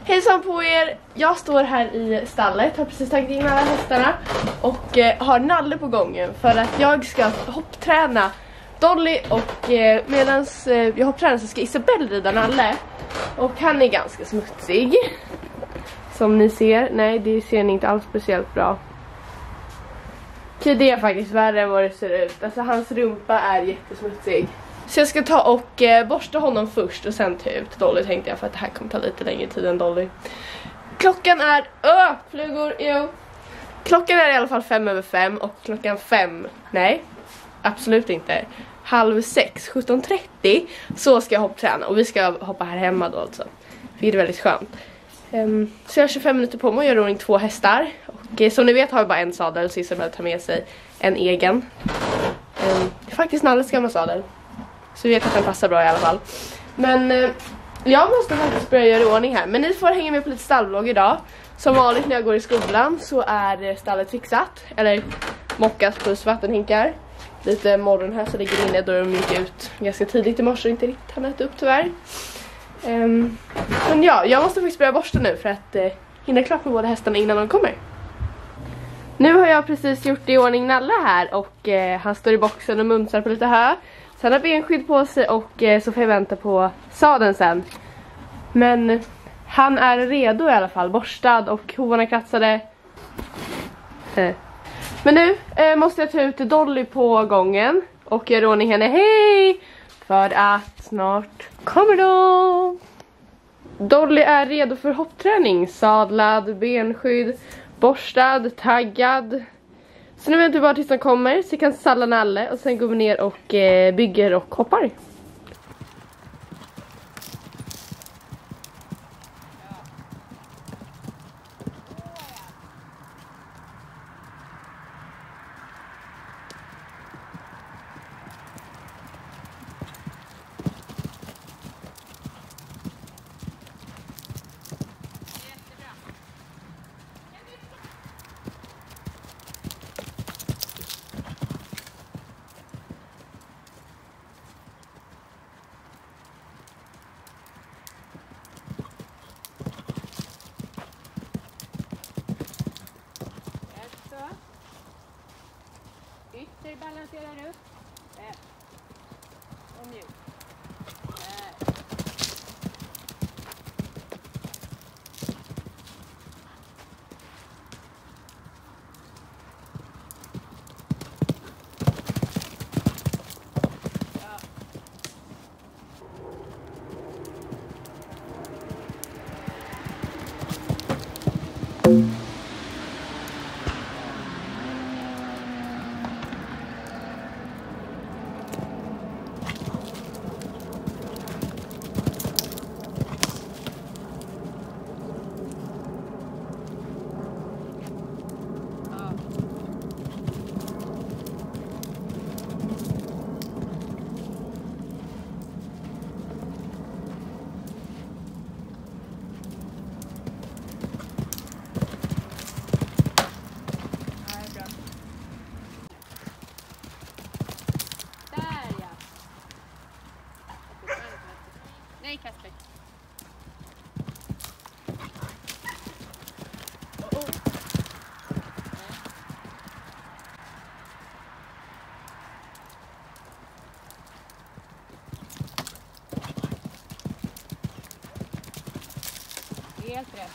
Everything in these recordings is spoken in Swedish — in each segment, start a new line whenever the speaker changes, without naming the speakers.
Hejsan på er! Jag står här i stallet, har precis tagit in alla hästarna och har Nalle på gången för att jag ska hoppträna Dolly och medan jag hopptränar så ska Isabelle rida Nalle och han är ganska smutsig. Som ni ser, nej det ser ni inte alls speciellt bra. Okej, det är faktiskt värre än vad det ser ut, alltså hans rumpa är jättesmutsig. Så jag ska ta och borsta honom först och sen ta ut Dolly tänkte jag för att det här kommer ta lite längre tid än Dolly. Klockan är, flugor, jo. Klockan är i alla fall 5:05 och klockan 5, nej, absolut inte. 5:30, 17:30 så ska jag hoppträna och vi ska hoppa här hemma då alltså. Det är väldigt skönt. Så jag har 25 minuter på mig och gör ordning 2 hästar. Och som ni vet har jag bara en sadel så Isabelle tar med sig en egen. Det är faktiskt Nalles gamla sadel. Så vi vet att den passar bra i alla fall. Men jag måste faktiskt börja göra ordning här. Men ni får hänga med på lite stallvlogg idag. Som vanligt när jag går i skolan så är stallet fixat. Eller mockat plus vattenhinkar. Lite morgon här så ligger inne då de gick ut ganska tidigt i morse och inte riktigt hann äta upp tyvärr. Men ja, jag måste faktiskt börja borsta nu för att hinna klart med båda hästarna innan de kommer. Nu har jag precis gjort i ordning Nalle här och han står i boxen och mumsar på lite hö. Sen har benskydd på sig och så får jag vänta på sadeln sen. Men han är redo i alla fall, borstad och hovarna kratsade. Men nu måste jag ta ut Dolly på gången och göra ordning henne, hej! För att snart kommer de. Dolly är redo för hoppträning, sadlad, benskydd, borstad, taggad. Så nu väntar vi bara tills de kommer så jag kan salla Nalle och sen går vi ner och bygger och hoppar.
Ytter balanserar upp. Och mjuk. Nej, Kasper. Helt rätt.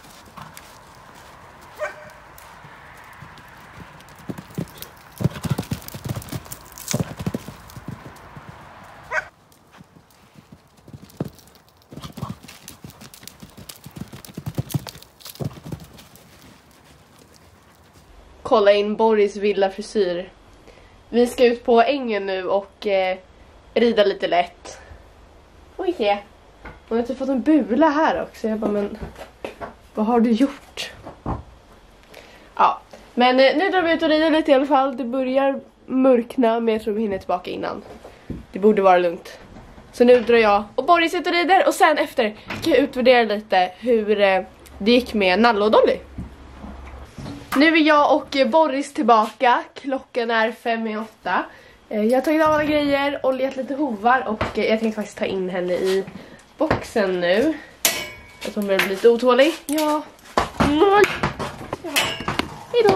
Kolla in Boris villa frisyr. Vi ska ut på ängen nu och rida lite lätt. Oj, ja. Och jag har typ fått en bula här också. Jag bara, men vad har du gjort? Ja, men nu drar vi ut och rider lite i alla fall. Det börjar mörkna men jag tror vi hinner tillbaka innan. Det borde vara lugnt. Så nu drar jag och Boris ut och rider och sen efter ska jag utvärdera lite hur det gick med Nalle och Dolly. Nu är jag och Boris tillbaka. Klockan är 5:08. Jag har tagit av alla grejer, oljat lite hovar och jag tänkte faktiskt ta in henne i boxen nu. Att hon börjar bli lite otålig. Ja. Nej. Ja. Hejdå.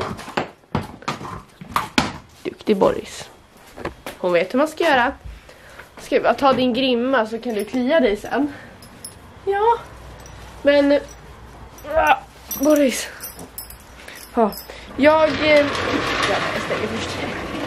Duktig Boris. Hon vet hur man ska göra. Ska jag bara ta din grimma så kan du klia dig sen. Ja. Men Boris. Ja. Jag stänger först.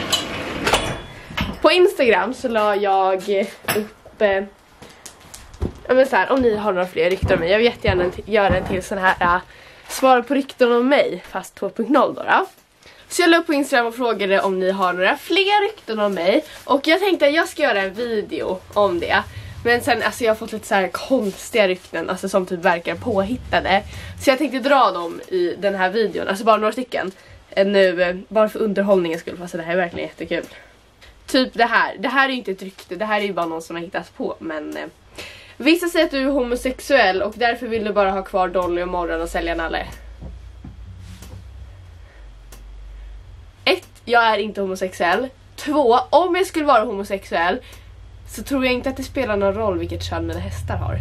På Instagram så la jag upp men så här, om ni har några fler rykten om mig. Jag vill jättegärna göra en till sån här svar på rykten om mig, fast 2.0 då. Så jag la upp på Instagram och frågade om ni har några fler rykten om mig. Och jag tänkte att jag ska göra en video om det. Men sen, alltså jag har fått lite så här konstiga rykten, alltså som typ verkar påhittade. Så jag tänkte dra dem i den här videon, alltså bara några stycken. Nu, bara för underhållningens skull, fast det här är verkligen jättekul. Typ det här är ju inte ett rykte, det här är ju bara någon som har hittat på, men... Vissa säger att du är homosexuell och därför vill du bara ha kvar Dolly och Morran och sälja Nalle. 1. Jag är inte homosexuell. 2. Om jag skulle vara homosexuell så tror jag inte att det spelar någon roll vilket kön mina hästar har.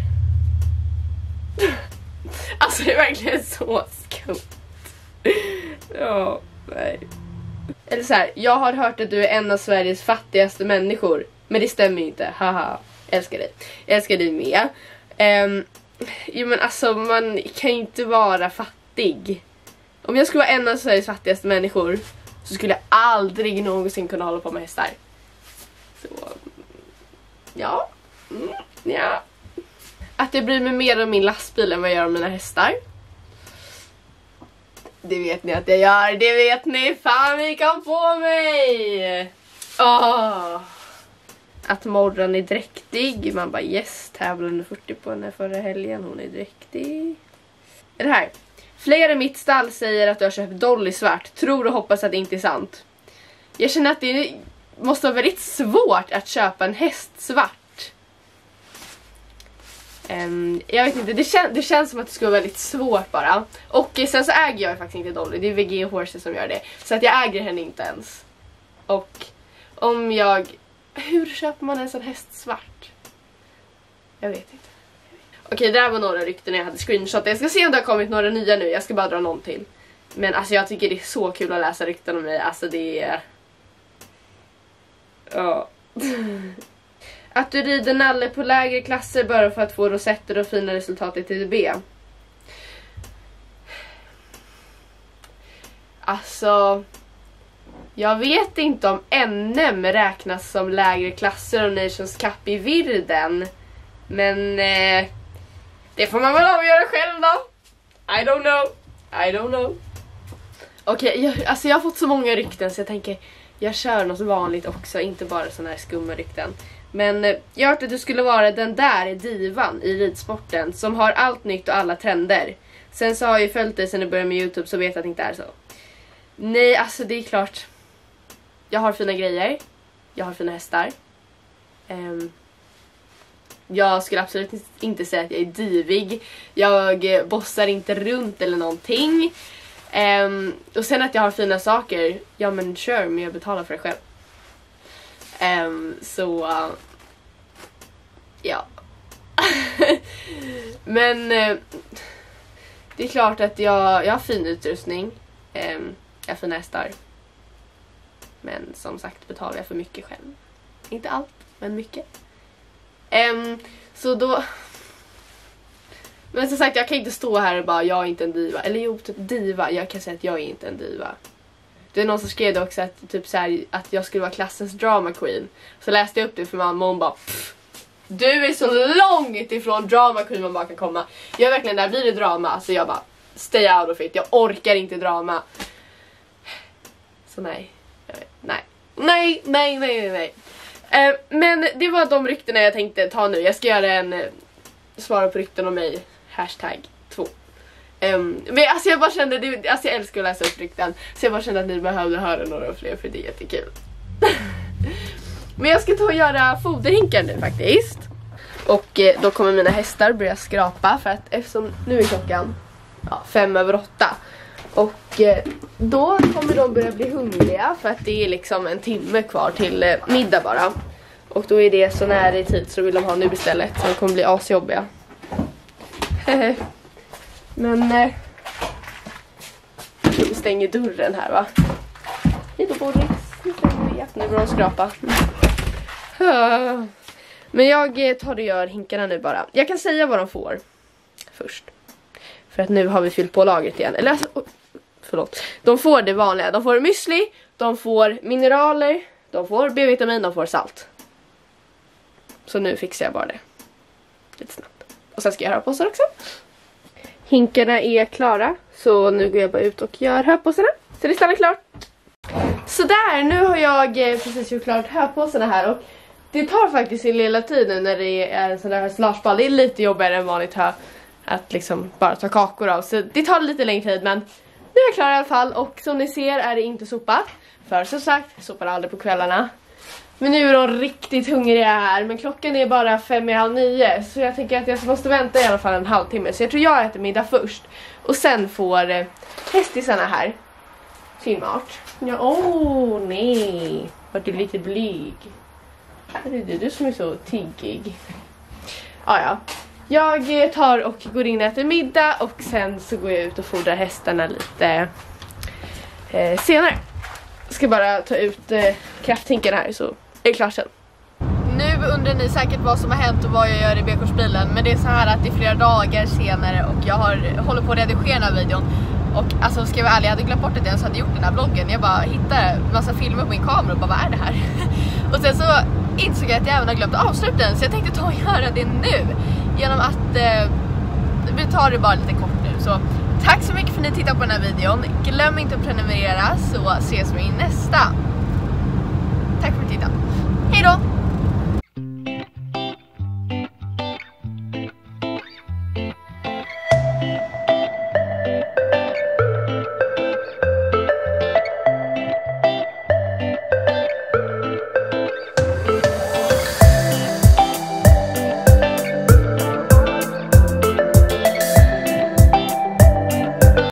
Alltså det är verkligen så skumt. Ja, nej. Eller så här, jag har hört att du är en av Sveriges fattigaste människor. Men det stämmer ju inte, haha. Älskar dig. Jag älskar dig med. Jo men alltså man kan ju inte vara fattig. Om jag skulle vara en av Sveriges fattigaste människor så skulle jag aldrig någonsin kunna hålla på med hästar. Så ja. Ja. Att jag bryr mig mer om min lastbil än vad jag gör om mina hästar. Det vet ni att jag gör. Det vet ni. Fan vi kan få mig. Att Morran är dräktig. Man bara yes, tävlade 40 på henne förra helgen. Hon är dräktig. Det här. Flera i mitt stall säger att du har köpt Dolly svart. Tror och hoppas att det inte är sant. Jag känner att det måste vara väldigt svårt att köpa en häst svart. Jag vet inte, det känns som att det skulle vara väldigt svårt bara. Och sen så äger jag faktiskt inte Dolly. Det är VG Horses som gör det. Så att jag äger henne inte ens. Och om jag... Hur köper man en sån häst svart? Jag vet inte. Okej, det här var några rykten jag hade screenshot. Jag ska se om det har kommit några nya nu. Jag ska bara dra någon till. Men alltså jag tycker det är så kul att läsa rykten om mig. Alltså det är... Ja. Att du rider Nalle på lägre klasser bara för att få rosetter och fina resultat i TDB. Alltså... Jag vet inte om NM räknas som lägre klasser och Nations Cup i Virden. Men det får man väl avgöra själv då. I don't know. Okej, alltså jag har fått så många rykten så jag tänker jag kör något vanligt också, inte bara såna här skumma rykten. Men jag hörde att du skulle vara den där divan i ridsporten som har allt nytt och alla trender. Sen så har jag ju följt dig sen du började med YouTube så vet jag att det inte är så. Nej, alltså det är klart. Jag har fina grejer. Jag har fina hästar. Jag skulle absolut inte säga att jag är divig. Jag bossar inte runt eller någonting. Och sen att jag har fina saker. Ja men sure, men jag betalar för det själv. Ja. Men det är klart att jag har fin utrustning. Jag har fina hästar. Men som sagt betalar jag för mycket själv. Inte allt, men mycket. Så då... Men som sagt, jag kan inte stå här och bara jag är inte en diva. Eller jo, typ diva. Jag kan säga att jag är inte en diva. Det är någon som skrev också att, typ så här, att jag skulle vara klassens drama queen. Så läste jag upp det för mamma och hon bara... Du är så långt ifrån drama queen man bara kan komma. Jag är verkligen där, blir det drama så jag bara stay out of it. Jag orkar inte drama. Så nej. Nej. Men det var de ryktena jag tänkte ta nu. Jag ska göra en svara på rykten om mig. #2. Men alltså jag bara kände alltså jag älskar att läsa upp rykten. Så jag bara kände att ni behövde höra några fler för det är jättekul. Men jag ska ta och göra foderhinkar nu faktiskt. Och då kommer mina hästar börja skrapa. För att eftersom nu är klockan 5:05. Och då kommer de börja bli hungriga. För att det är liksom en timme kvar till middag bara. Och då är det så nära i tid så vill de ha nu istället. Så de kommer bli asjobbiga. Men vi stänger dörren här, va? Hej då, Boris. Nu stänger vi. Nu går de skrapa. Men jag tar och gör hinkarna nu bara. Jag kan säga vad de får först. För att nu har vi fyllt på lagret igen. Eller alltså, förlåt. De får det vanliga. De får müsli, de får mineraler, de får B-vitamin, de får salt. Så nu fixar jag bara det. Lite snabbt. Och sen ska jag göra hörpåsar också. Hinkarna är klara. Så nu går jag bara ut och gör hörpåsarna. Så det stannar klart. Så där, nu har jag precis gjort klart hörpåsarna här. Och det tar faktiskt sin lilla tid nu när det är en sån där slagsball. Det är lite jobbigare än vanligt hö. Att liksom bara ta kakor av. Så det tar lite längre tid, men nu är jag klar i alla fall. Och som ni ser är det inte sopat. För som sagt, jag sopar aldrig på kvällarna. Men nu är de riktigt hungriga här. Men klockan är bara 8:30. Så jag tänker att jag måste vänta i alla fall en halvtimme. Så jag tror jag äter middag först. Och sen får hästisarna här sin mat. Ja, nej. Var du lite blyg? Det är du som är så tiggig. Ja. Jag tar och går in och äter middag. Och sen så går jag ut och fodrar hästarna lite senare. Ska bara ta ut krafthinken här så är det klart sen. Nu undrar ni säkert vad som har hänt och vad jag gör i B-korsbilen. Men det är så här att det är flera dagar senare och jag håller på att redigera den här videon. Och alltså ska jag vara ärlig, jag hade glömt bort att jag ens hade gjort den här vloggen. Jag bara hittade en massa filmer på min kamera och bara, vad är det här? Och sen så insåg jag att jag även har glömt att avsluta den. Så jag tänkte ta och göra det nu. Genom att vi tar det bara lite kort nu. Så tack så mycket för att ni tittar på den här videon. Glöm inte att prenumerera så ses vi i nästa. Tack för att ni tittar. Hej då!